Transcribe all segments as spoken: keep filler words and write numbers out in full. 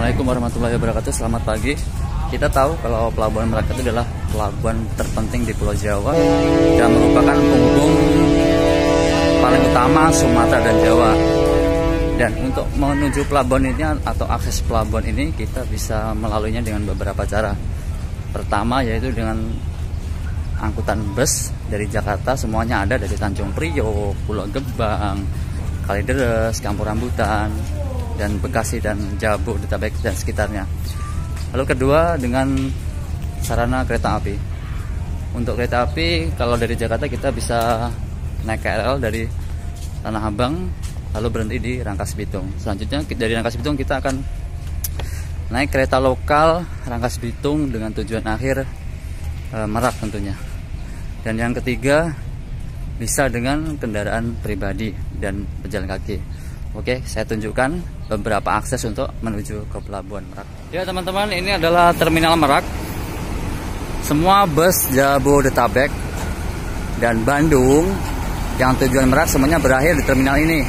Assalamualaikum warahmatullahi wabarakatuh. Selamat pagi. Kita tahu kalau Pelabuhan Merak itu adalah pelabuhan terpenting di Pulau Jawa dan merupakan penghubung paling utama Sumatera dan Jawa. Dan untuk menuju pelabuhan ini atau akses pelabuhan ini kita bisa melaluinya dengan beberapa cara. Pertama yaitu dengan angkutan bus dari Jakarta, semuanya ada dari Tanjung Priok, Pulau Gebang, Kalideres, Kampung Rambutan, dan Bekasi dan Jabodetabek dan sekitarnya. Lalu kedua dengan sarana kereta api. Untuk kereta api kalau dari Jakarta kita bisa naik K R L dari Tanah Abang lalu berhenti di Rangkas Bitung. Selanjutnya dari Rangkas Bitung kita akan naik kereta lokal Rangkas Bitung dengan tujuan akhir e, Merak tentunya. Dan yang ketiga bisa dengan kendaraan pribadi dan pejalan kaki. Oke, saya tunjukkan beberapa akses untuk menuju ke Pelabuhan Merak. Ya teman-teman, ini adalah Terminal Merak. Semua bus Jabodetabek dan Bandung yang tujuan Merak semuanya berakhir di terminal ini.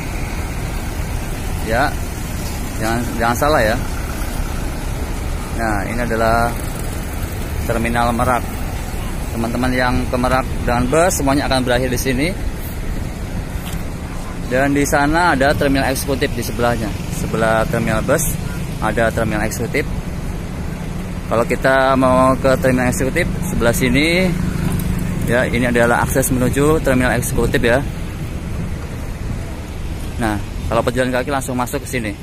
Ya, jangan jangan salah ya. Nah, ini adalah Terminal Merak. Teman-teman yang ke Merak dengan bus semuanya akan berakhir di sini. Dan di sana ada terminal eksekutif di sebelahnya. Sebelah terminal bus ada terminal eksekutif. Kalau kita mau ke terminal eksekutif sebelah sini, ya ini adalah akses menuju terminal eksekutif ya. Nah, kalau pejalan kaki langsung masuk ke sini.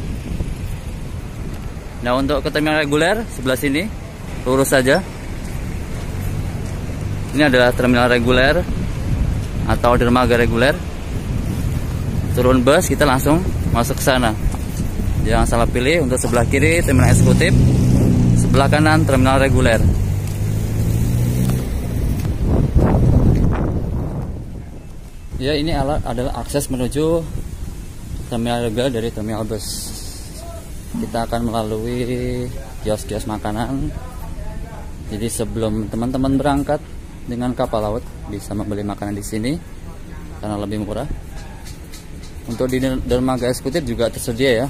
Nah, untuk ke terminal reguler sebelah sini lurus saja. Ini adalah terminal reguler atau dermaga reguler. Turun bus kita langsung masuk ke sana. Jangan salah pilih, untuk sebelah kiri terminal eksekutif, sebelah kanan terminal reguler. Ya, ini adalah akses menuju terminal reguler dari terminal bus. Kita akan melalui kios-kios makanan. Jadi sebelum teman-teman berangkat dengan kapal laut bisa membeli makanan di sini karena lebih murah. Untuk di dermaga eksekutif juga tersedia ya.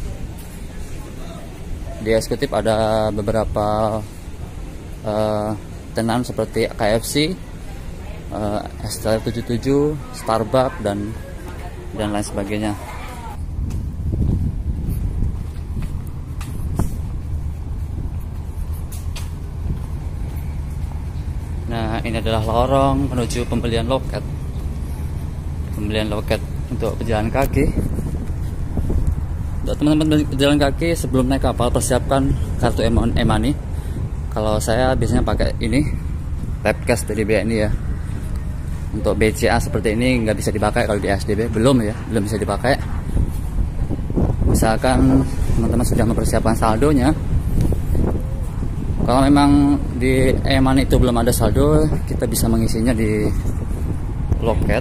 Di eksekutif ada beberapa uh, tenan seperti K F C, uh, S T R tujuh puluh tujuh, Starbucks dan dan lain sebagainya. Nah, ini adalah lorong menuju pembelian loket. Pembelian loket untuk pejalan kaki. Untuk teman-teman pejalan kaki sebelum naik kapal persiapkan kartu e-money. Kalau saya biasanya pakai ini Webcash dari B N I ya. Untuk B C A seperti ini nggak bisa dipakai kalau di A S D B, belum ya, belum bisa dipakai. Misalkan teman-teman sudah mempersiapkan saldonya. Kalau memang di e-money itu belum ada saldo, kita bisa mengisinya di loket.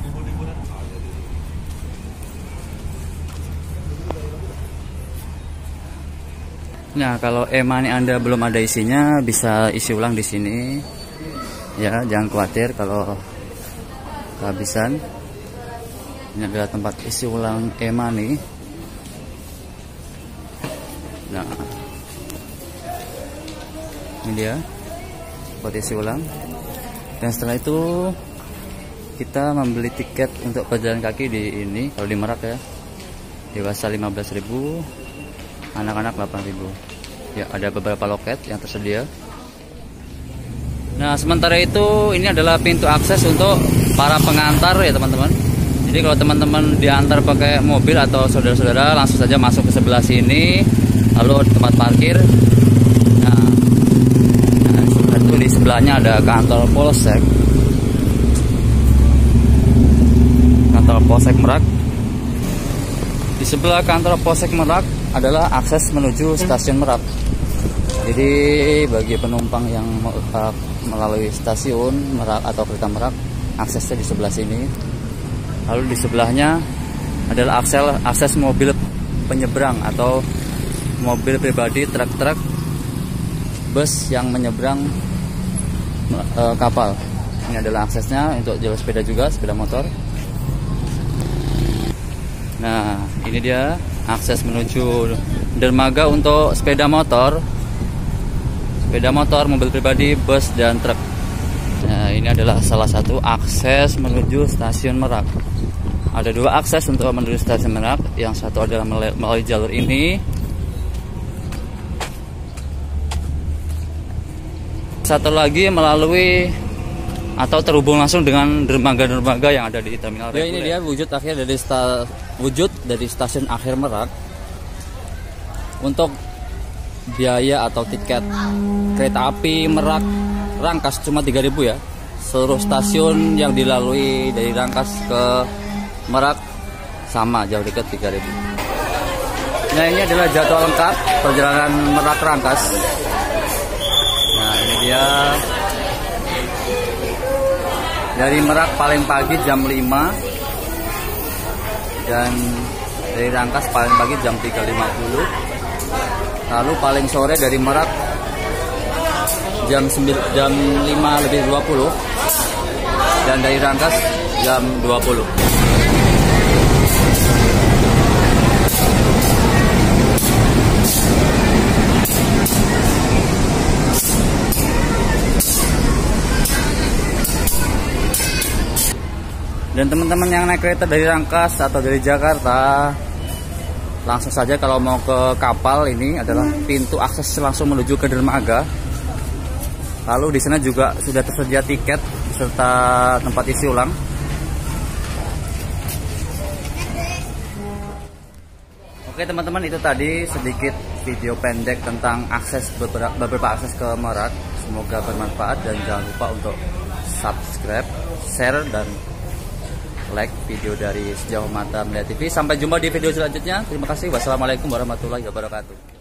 Nah, kalau e-money Anda belum ada isinya, bisa isi ulang di sini. Ya, jangan khawatir kalau kehabisan. Ini adalah tempat isi ulang e-money. Nah, ini dia buat isi ulang. Dan setelah itu kita membeli tiket untuk pejalan kaki di ini. Kalau di Merak ya, dewasa lima belas ribu, anak-anak delapan ribu. Ya, ada beberapa loket yang tersedia. Nah, sementara itu ini adalah pintu akses untuk para pengantar ya teman-teman. Jadi kalau teman-teman diantar pakai mobil atau saudara-saudara, langsung saja masuk ke sebelah sini. Lalu tempat parkir. Nah, nah itu di sebelahnya ada kantor Polsek. Kantor Polsek Merak. Di sebelah kantor Polsek Merak adalah akses menuju stasiun Merak. Jadi bagi penumpang yang melalui stasiun Merak atau kereta Merak, aksesnya di sebelah sini. Lalu di sebelahnya adalah akses akses mobil penyeberang atau mobil pribadi, truk-truk, bus yang menyeberang e, kapal. Ini adalah aksesnya untuk jalur sepeda juga, sepeda motor. Nah, ini dia akses menuju dermaga untuk sepeda motor, sepeda motor, mobil pribadi, bus dan truk. Nah, ini adalah salah satu akses menuju stasiun Merak. Ada dua akses untuk menuju stasiun Merak. Yang satu adalah melalui jalur ini, satu lagi melalui atau terhubung langsung dengan dermaga-dermaga yang ada di terminal reguler. Ya, ini dia wujud akhir dari sta, wujud dari stasiun akhir Merak. Untuk biaya atau tiket kereta api Merak Rangkas cuma tiga ribu ya. Seluruh stasiun yang dilalui dari Rangkas ke Merak sama, jauh dekat tiga ribu. Nah, ini adalah jadwal lengkap perjalanan Merak Rangkas. Nah, ini dia. Dari Merak paling pagi jam lima dan dari Rangkas paling pagi jam tiga lima puluh. Lalu paling sore dari Merak jam sembilan, jam lima lebih dua puluh dan dari Rangkas jam dua puluh. Dan teman-teman yang naik kereta dari Rangkas atau dari Jakarta, langsung saja kalau mau ke kapal, ini adalah pintu akses langsung menuju ke dermaga. Lalu di sana juga sudah tersedia tiket serta tempat isi ulang. Oke teman-teman, itu tadi sedikit video pendek tentang akses beberapa, beberapa akses ke Merak. Semoga bermanfaat dan jangan lupa untuk subscribe, share, dan like video dari Sejauh Mata Melihat T V. Sampai jumpa di video selanjutnya. Terima kasih. Wassalamualaikum warahmatullahi wabarakatuh.